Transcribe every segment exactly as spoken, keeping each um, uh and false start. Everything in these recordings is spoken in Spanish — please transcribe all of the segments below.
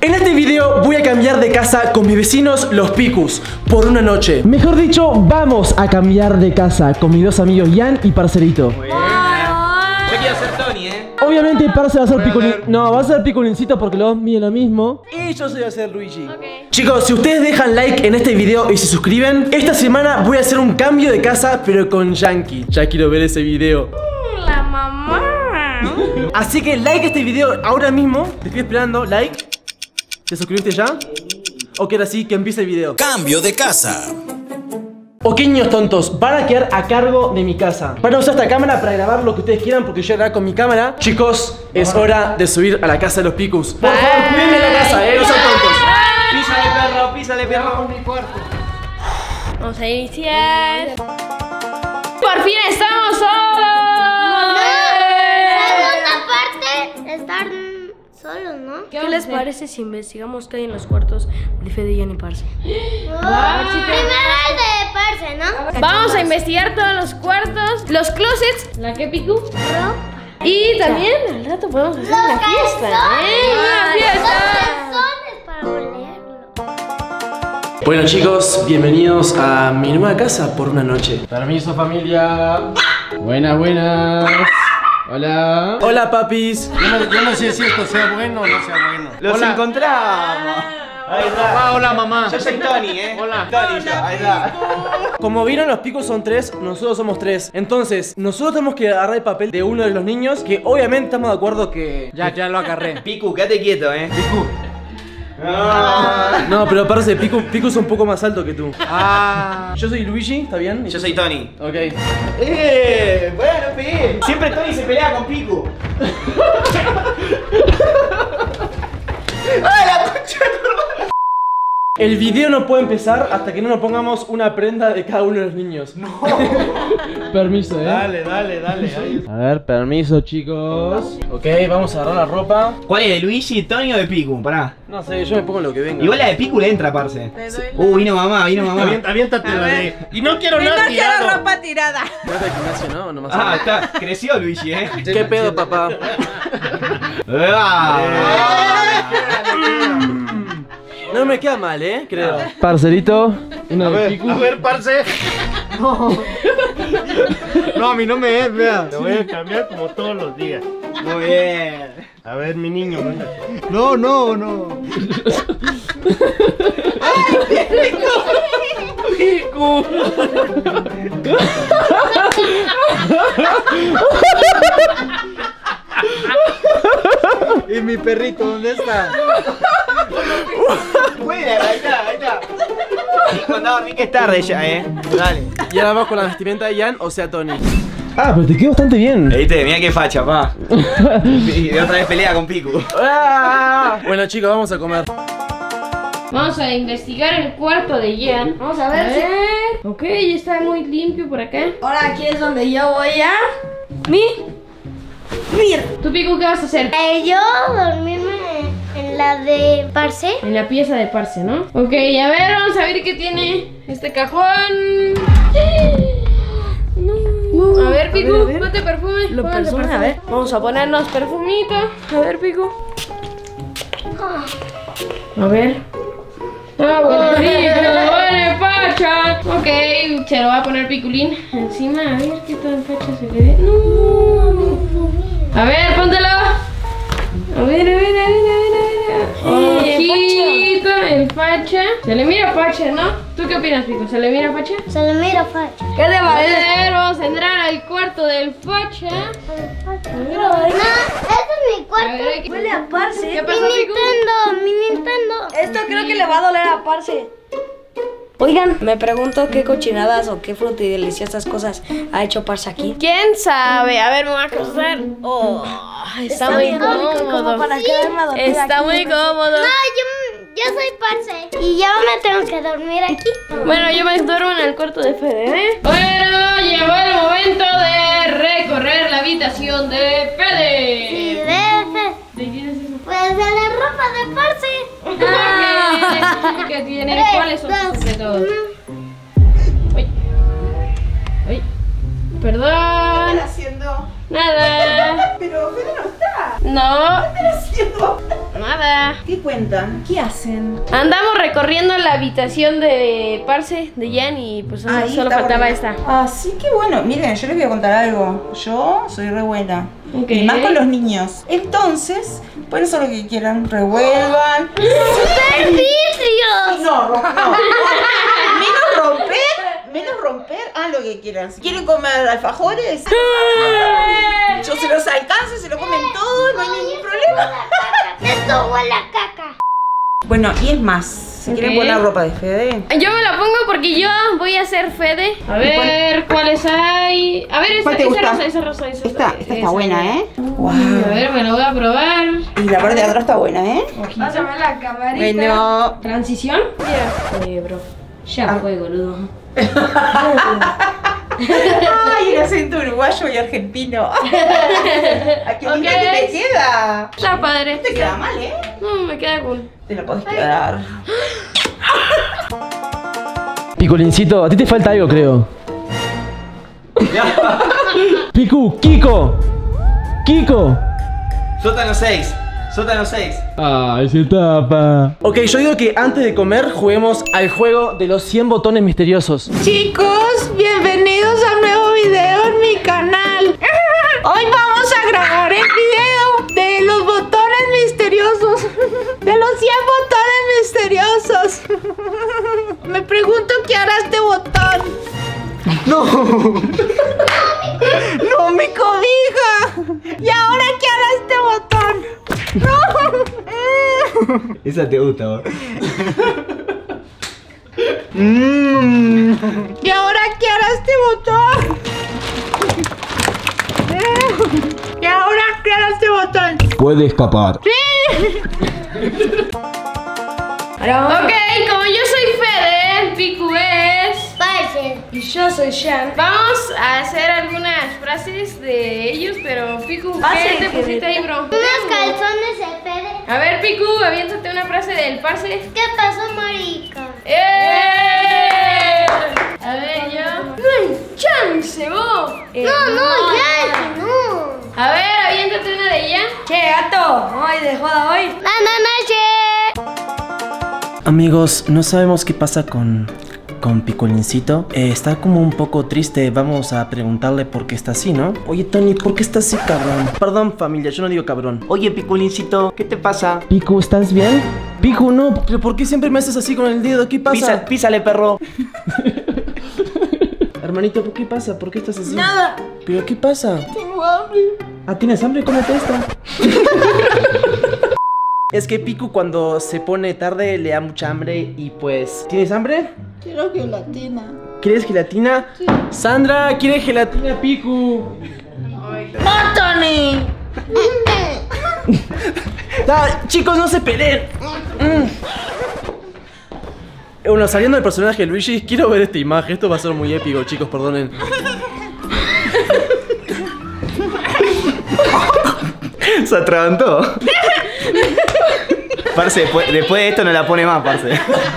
En este video voy a cambiar de casa con mis vecinos los Picus por una noche. Mejor dicho, vamos a cambiar de casa con mis dos amigos Ian y Parcerito. Muy bien. Yo quiero ser Tony, ¿eh? Obviamente Parce va a ser Piculín. No, va a ser Piculincito porque los dos miden lo mismo. Y yo soy a ser Luigi. Okay. Chicos, si ustedes dejan like en este video y se suscriben, esta semana voy a hacer un cambio de casa, pero con Yankee. Ya quiero ver ese video. La mamá. Así que like este video ahora mismo. Te estoy esperando, like. ¿Te suscribiste ya? ¿O que ahora sí que empiece el video? Cambio de casa. Ok, niños tontos, van a quedar a cargo de mi casa. Van a usar esta cámara para grabar lo que ustedes quieran, porque yo voy a grabar con mi cámara. Chicos, es hora de subir a la casa de los Picus. Por favor, cuídenme la casa, eh, no sean tontos. Písale, perro, písale, perro. Mi cuarto. Vamos a iniciar. ¡Por fin estamos solos! Segunda parte, estar solos, ¿no? ¿Qué les parece si investigamos qué hay en los cuartos de Fede, Ian y Parce? Oh, primero el de Parce, ¿no? Vamos a investigar todos los cuartos, los closets, la que Picu. Y también al rato podemos hacer una fiesta, ¿eh? ¡Una fiesta! Los calzones para olerlo. Bueno, chicos, bienvenidos a mi nueva casa por una noche. Permiso, familia. Buenas, buenas. Hola. Hola, papis. Yo no, yo no sé si esto sea bueno o no sea bueno. Los Hola. encontramos. Ahí está. Papá, hola, mamá. Yo soy Tony, eh. Hola. Tony, yo. Ahí está. Como vieron, los Picus son tres, nosotros somos tres. Entonces, nosotros tenemos que agarrar el papel de uno de los niños, que obviamente estamos de acuerdo que... Ya, ya lo agarré. Picu, quédate quieto, eh. Picu. No. No, pero parece, Picu, Picu es un poco más alto que tú. Ah. Yo soy Luigi, ¿está bien? Yo soy Tony. Ok. Eh, bueno, pegué. Siempre Tony se pelea con Picu. ¡Ay, la concha de tu hermana! El video no puede empezar hasta que no nos pongamos una prenda de cada uno de los niños. No. Permiso, eh. Dale, dale, dale. Ahí. A ver, permiso, chicos. Ok, vamos a agarrar la ropa. ¿Cuál es, de Luigi, Tony o de Picu? Pará. No sé, yo me pongo lo que venga. Igual la de Picu le entra, parce. Uh, vino mamá, vino mamá. Avienta, aviéntate la de. Y no quiero Y nada no quiero tirado. ropa tirada. No es del gimnasio, ¿no? Nomás Ah, está. Creció Luigi, eh. ¿Qué pedo, papá? Ah. No me queda mal, ¿eh? Creo. Parcerito, una A de ver, Picu. a ver, parce. No. No, a mí no me es, vea. Te voy a cambiar como todos los días. Muy bien. A ver, mi niño, venga. No, no, no. Picu. ¿Y mi perrito dónde está? Bueno, ahí está, ahí está. Picu, anda a dormir que es tarde ya, eh. Dale. Y ahora vamos con la vestimenta de Ian, o sea, Tony. Ah, pero te quedó bastante bien. Viste, mira qué facha, pa. Y de otra vez pelea con Picu. Ah. Bueno, chicos, vamos a comer. Vamos a investigar el cuarto de Ian. Vamos a ver. A ver. Ok, está muy limpio por acá. Ahora aquí es donde yo voy a... Mi... Mira. ¿Tú, Picu, qué vas a hacer? Eh, yo dormirme en la de Parce. En la pieza de Parce, ¿no? Ok, a ver, vamos a ver qué tiene este cajón. No. A ver, Picu, a ver, a ver. ponte perfume. Lo ponte perfume, a ver. Vamos a ponernos perfumito. A ver, Picu. A ver. Ah, bueno, rico, bueno, facha. Ok, se lo va a poner Piculín encima. A ver qué tan facha se le ve. No. A ver, póntelo. A ver, a ver, a ver, a ver, a ver. Ojito, el facha. Se le mira facha, ¿no? ¿Tú qué opinas, Pico? ¿Se le mira facha? Se le mira facha. ¿Qué te A parece? ver, vamos a entrar al cuarto del facha. No, ese es mi cuarto. A ver, aquí- Huele a Parce. ¿Qué Mi pasó, Pico? Nintendo, mi Nintendo. Esto creo que le va a doler a Parce. Oigan, me pregunto qué cochinadas o qué frutas y deliciosas cosas ha hecho Parce aquí. ¿Quién sabe? A ver, me voy a acostar. Oh, está, muy bien rico, como cómodo. para quedarme a dormir Está aquí. muy cómodo. No, yo, yo soy Parce. Y yo me tengo que dormir aquí. Bueno, yo me duermo en el cuarto de Fede, ¿eh? Bueno, llegó el momento de recorrer la habitación de Fede. Y de ¿De quién es eso? pues de la ropa de Parce. Ah, ¿qué tiene? ¿Cuáles son sus secretos? Uy. Uy. Perdón. Haciendo... Nada. Pero Fede no está. No. ¿Qué estás haciendo? No, nada. ¿Qué cuentan? ¿Qué hacen? Andamos recorriendo la habitación de Parce, de Jan, y pues Ahí solo está faltaba bonito. esta. Así que bueno, miren, yo les voy a contar algo. Yo soy re buena. Ok. Y más con los niños. Entonces, pueden hacer lo que quieran. Revuelvan. ¡Super vidrios! No, rom- no. Menos romper. Menos romper. Hagan lo que quieran. Si quieren comer alfajores, yo se los alcanzo, se lo comen todo, no hay ningún problema. Esto huele a caca. Bueno, y es más, si Ok. quieren poner ropa de Fede. Yo me la pongo porque yo voy a ser Fede. A ver, ¿cuáles hay? A ver, esa, ¿Cuál te esa gusta? rosa, esa rosa, esa Esta, esta esa, está buena, ¿eh? Wow. A ver, me la voy a probar. Y la parte de atrás está buena, ¿eh? Pásame la camarita. Bueno. ¿Transición? Mira. Eh, bro. Ya Ah. fue, boludo. Ay, el acento uruguayo y argentino. ¿A qué Ok. lindo que te queda? Está padre. No te queda mal, ¿eh? No, me queda cool. Te lo podés quedar. Picolincito, a ti te falta algo, creo. Picu, Kiko. Kiko. Sótano seis. Sótano seis. Ay, se tapa. Ok, yo digo que antes de comer juguemos al juego de los cien botones misteriosos. Chicos, bienvenidos a un nuevo video en mi canal. Hoy vamos a grabar el video de los botones misteriosos. De los cien botones misteriosos. Me pregunto qué hará este botón. No. No, mi cobija. ¿Y ahora qué hará este botón? No. Esa te gusta, vos. Mm. ¿Y ahora qué hará este botón? ¿Y ahora qué hará este botón? Puede escapar. Ok, como yo soy Fede, Picu es... Parce. Y yo soy Shan. Vamos a hacer algunas frases de ellos, pero Picu, ¿qué te pusiste ahí, bro? Unos calzones de Fede. A ver, Picu, aviéntate una frase del Parce. ¿Qué pasó, marica? ¡Eh! A ver, yo... ¡No hay chance, vos! No, no, ya, no. A ver, aviéntate una de ella. Che, gato, hoy de joda hoy. Buenas noches. Amigos, no sabemos qué pasa con, con Picolincito. Eh, está como un poco triste. Vamos a preguntarle por qué está así, ¿no? Oye, Tony, ¿por qué estás así, cabrón? Perdón, familia, yo no digo cabrón. Oye, Piculincito, ¿qué te pasa? Picu, ¿estás bien? Picu, no, pero ¿por qué siempre me haces así con el dedo? ¿Qué pasa? Pisa, písale, perro. Hermanito, ¿por qué pasa? ¿Por qué estás así? Nada. ¿Pero qué pasa? Tengo hambre. Ah, ¿tienes hambre? Cómete esta. Es que Picu cuando se pone tarde le da mucha hambre y pues... ¿Tienes hambre? Quiero gelatina. ¿Quieres gelatina? Sí. Sandra, ¿quiere gelatina, Picu? ¡No, Tony! Da, chicos, no se peleen. Mm. Bueno, saliendo del personaje de Luigi, quiero ver esta imagen. Esto va a ser muy épico, chicos, perdonen. Se atragantó. Parce, después, después de esto no la pone más, parce.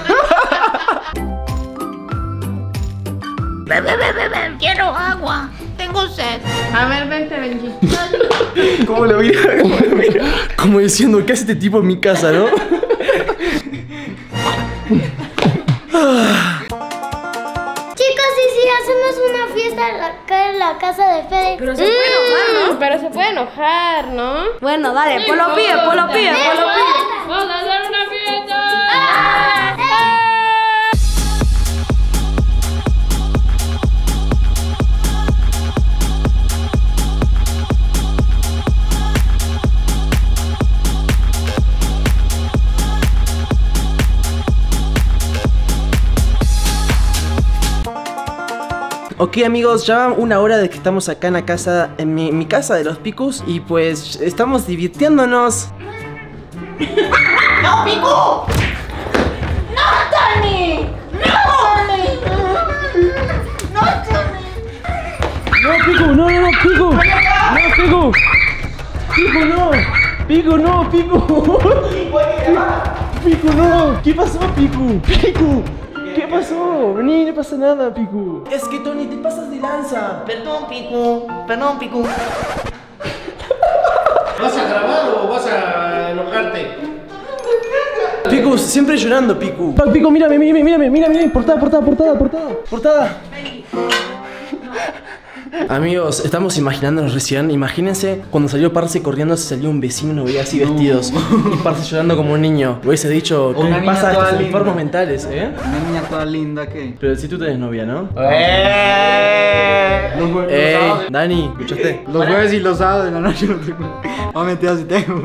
Quiero agua. Tengo sed. A ver, vente, Benji. ¿Cómo lo mira? ¿Cómo lo mira? Como diciendo, ¿qué hace este tipo en mi casa, no? Chicos, ¿y si hacemos una fiesta acá en la casa de Fede? Pero se puede enojar, ¿no? Pero se puede enojar, ¿no? Bueno, dale, pues lo pide, pues lo pide, pues lo pide. ¡Vamos a hacer una fiesta! Ok, amigos, ya va una hora de que estamos acá en la casa, en mi, mi casa de los Picus. Y pues estamos divirtiéndonos. ¡No, Picu! ¡No, Tony! ¡No, Tony! ¡No, Tony! No, Picu, no, no, no, Picu. No, Picu. Picu, no. Picu, no, Picu. Picu, no. ¿Qué pasó, Picu? Picu. ¿Qué pasó? Vení, no pasa nada, Picu. Es que, Tony, te pasas de lanza. Perdón, Picu. Perdón, Picu. ¿Vas a grabar o vas a enojarte? Picu, siempre llorando, Picu. Picu, mírame, mírame, mírame, mírame. Portada, portada, portada, portada. Portada. Amigos, estamos imaginándonos recién. Imagínense cuando salió Parce corriendo, se salió un vecino y nos veía así vestidos. Y Parce llorando como un niño. Hubiese dicho, ¿qué le pasa a estos enfermos mentales, eh? Una niña toda linda, ¿qué? Pero si tú tenés novia, ¿no? ¡Eh! Los jue- Eh, los sábados- Dani, ¿escuchaste? Los jueves y los sábados de la noche no tengo. Ah, mentira, si tengo.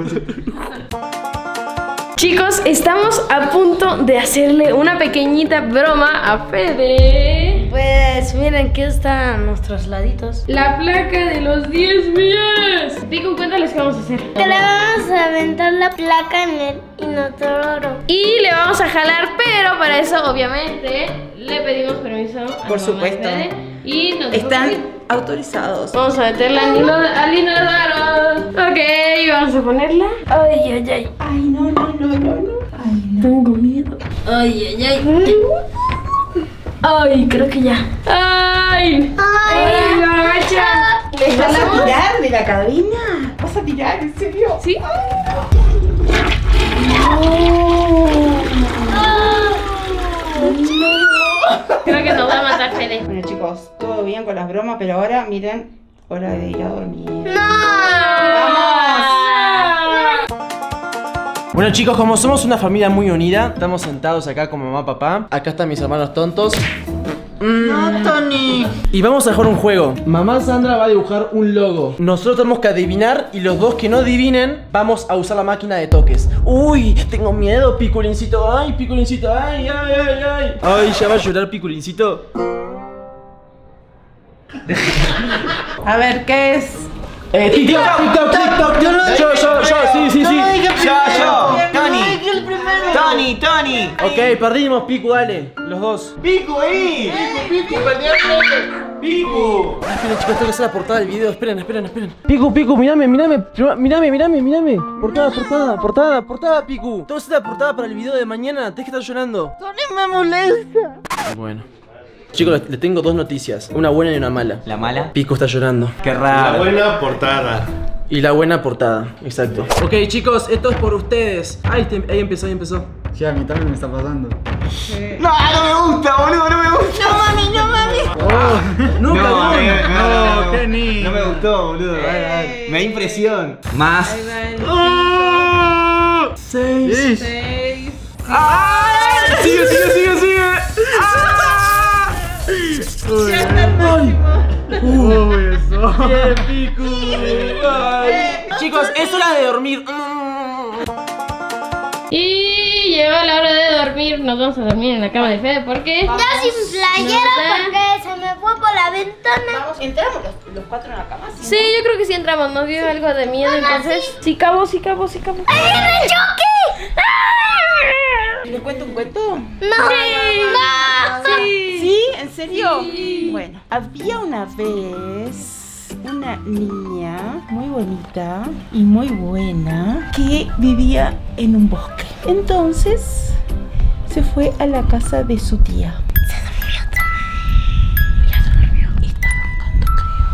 Chicos, estamos a punto de hacerle una pequeñita broma a Fede. Pues miren, aquí están nuestros laditos. La placa de los diez millones. Pico, cuéntales qué vamos a hacer. Que le vamos a aventar la placa en el inodoro. Y le vamos a jalar, pero para eso, obviamente, le pedimos permiso a Por la mamá supuesto. de Fede. Y nos dijo Están que sí. autorizados. Vamos a meterla al inodoro. Al inodoro. Ok, vamos a ponerla. Ay, ay, ay. Ay, no, no, no, no, no. Ay, no. Tengo miedo. Ay, ay, ay. Ay, creo que ya. Ay. Ay, la gacha. ¿Le ¿Vas a jalamos? tirar de la cabina? ¿Vas a tirar? ¿En serio? Sí. Creo que nos va a matar Fede. Bueno, chicos, todo bien con las bromas, pero ahora, miren, hora de ir a dormir. Bueno, chicos, como somos una familia muy unida, estamos sentados acá con mamá, papá. Acá están mis hermanos tontos. No, Tony. Y vamos a jugar un juego. Mamá Sandra va a dibujar un logo. Nosotros tenemos que adivinar y los dos que no adivinen vamos a usar la máquina de toques. Uy, tengo miedo, Piculincito. Ay, Piculincito. Ay, ay, ay, ay. Ay, ya va a llorar, Piculincito. A ver, ¿qué es? Eh, TikTok, TikTok, TikTok. Yo, yo, yo, yo, sí, sí, sí. Yo, yo, Tony. Tony, Tony. Ok, perdimos, Picu, dale. Los dos. Pico ahí. Pico, Pico, perdieron. Pico. Esperen, chicos, tengo que hacer la portada del video. Esperen, esperen, esperen. Picu, Picu, mirame, mirame, mirame, mirame, mirame. Portada, portada, portada, portada, Picu. Tengo que hacer la portada para el video de mañana. Tenés que estar llorando. Tony me molesta. Bueno. Chicos, les les tengo dos noticias. Una buena y una mala. ¿La mala? Pico está llorando. Qué La raro. buena portada. Y la buena portada, exacto. Ok, chicos, esto es por ustedes. Ahí, te- ahí empezó, ahí empezó. Sí, a mí también me está pasando. No, no me gusta, boludo, no me gusta. No, mami, no, mami. Oh, nunca No, vi eh, una. no, no, qué niño. no me gustó, boludo. Me da impresión. Más. Seis. Sí. Sigue, sigue, sigue, sigue. Ay. Uy, eso. Bien, Picu. Ay. Chicos, es hora de dormir. Y llegó la hora de dormir. Nos vamos a dormir en la cama de Fede porque Ya sin playera ¿Nota? porque se me fue por la ventana. Vamos, entramos los, los cuatro en la cama. ¿Sí? sí, yo creo que sí entramos. Nos dio algo de miedo, entonces sí cabo, sí cabo, sí cabo. ¡Ay, viene Chucky! ¿Les cuento un cuento? No, no. Sí. ¿Sí? ¿En serio? Bueno, había una vez una niña muy bonita y muy buena que vivía en un bosque. Entonces se fue a la casa de su tía. Se durmió también. Ya se durmió. Y está roncando,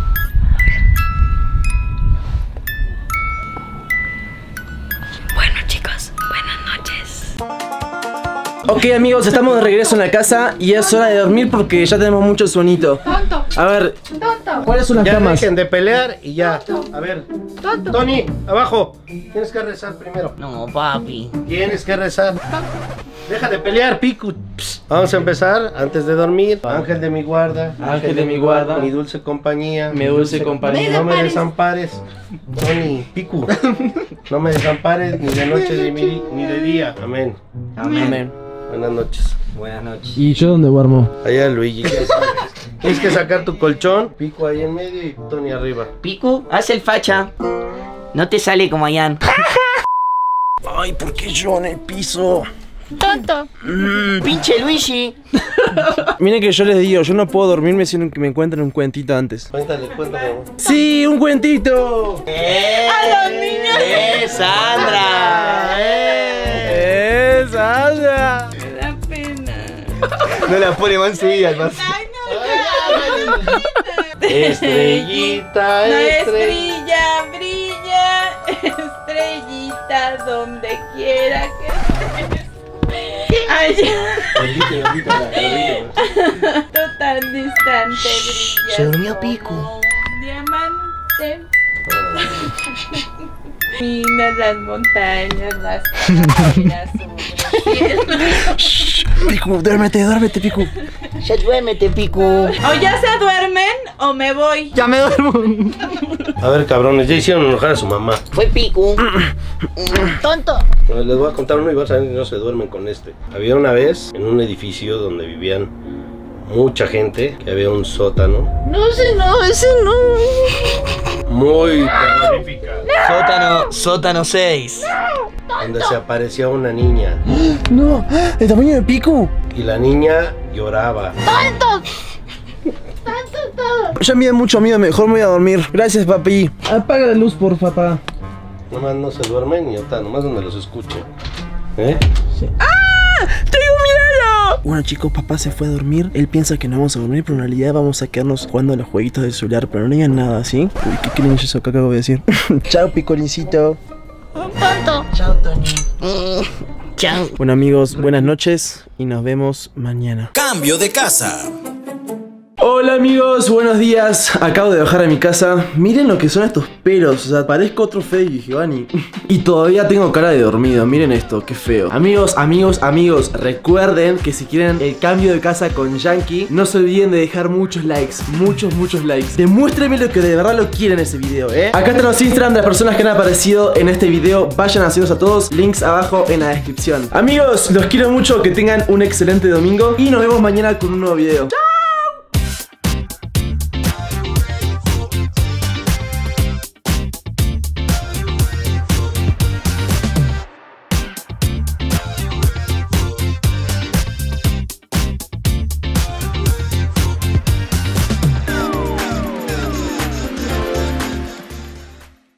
creo. Bueno, chicos, buenas noches. Ok, amigos, estamos de regreso en la casa y es hora de dormir porque ya tenemos mucho sueñito. Tonto, A ver, tonto. ¿cuáles son las Ya camas? dejen de pelear y ya. A ver, Tony, abajo. Tienes que rezar primero. No, papi. Tienes que rezar. Deja de pelear, Picu. Psst. Vamos a empezar antes de dormir. Ángel de mi guarda. Ángel de mi guarda. Mi dulce compañía. Mi dulce compañía. No me desampares. Tony, Picu. No me desampares ni de noche ni, mi- ni de día. Amén. Amén. Buenas noches. Buenas noches. ¿Y yo dónde duermo? Allá, Luigi. Tienes que sacar tu colchón. Pico ahí en medio y Tony arriba. Pico, haz el facha. No te sale como Ian. Ay, ¿por qué yo en el piso? Tonto. Mmm, pinche Luigi. Miren que yo les digo, yo no puedo dormirme sin que me encuentren un cuentito antes. Cuéntale, cuéntale. amor. ¡Sí, un cuentito! ¡Eh! ¡A los niños! ¡Eh, Sandra! ¡Eh! ¡Eh, Sandra! Me da pena. No la pone más seguida, más. Estrellita, No estrellita. brilla, brilla, estrellita donde quiera que estés. Tú tan distante brillas. Se durmió Pico. como un diamante. Minas las montañas, las colinas sobre el cielo. Pico, duérmete, duérmete, Pico. Ya duérmete, Pico. O ya se duermen o me voy. Ya me duermo. A ver, cabrones, ya hicieron enojar a su mamá. Fue Pico. Tonto. Bueno, les voy a contar uno y vas a ver que no se duermen con este. Había una vez en un edificio donde vivían mucha gente, que había un sótano. No sé, no, ese no. Muy terrorífica. Sótano, sótano seis. Donde se aparecía una niña. No, el tamaño de Pico. Y la niña lloraba. Ya me da mucho miedo, mejor me voy a dormir. Gracias, papi. Apaga la luz, por papá. Nomás no se duermen y ahorita, nomás donde los escuche. ¿Eh? ¡Tengo miedo! Bueno, chicos, papá se fue a dormir. Él piensa que no vamos a dormir, pero en realidad vamos a quedarnos jugando a los jueguitos del celular. Pero no digan nada, ¿sí? Uy, ¿qué creen eso que acabo de decir? Chao, Picolincito. Tonto. Chao, Tony. Chao. Bueno, amigos, buenas noches y nos vemos mañana. Cambio de casa. Hola amigos, buenos días. Acabo de bajar a mi casa. Miren lo que son estos pelos. O sea, parezco otro Fede y Giovanni. Y todavía tengo cara de dormido. Miren esto, qué feo. Amigos, amigos, amigos, recuerden que si quieren el cambio de casa con Yankee, no se olviden de dejar muchos likes. Muchos, muchos likes. Demuéstrenme lo que de verdad lo quieren en ese video, ¿eh? Acá están los Instagram de las personas que han aparecido en este video. Vayan a seguirnos a todos. Links abajo en la descripción. Amigos, los quiero mucho. Que tengan un excelente domingo. Y nos vemos mañana con un nuevo video. ¡Chao!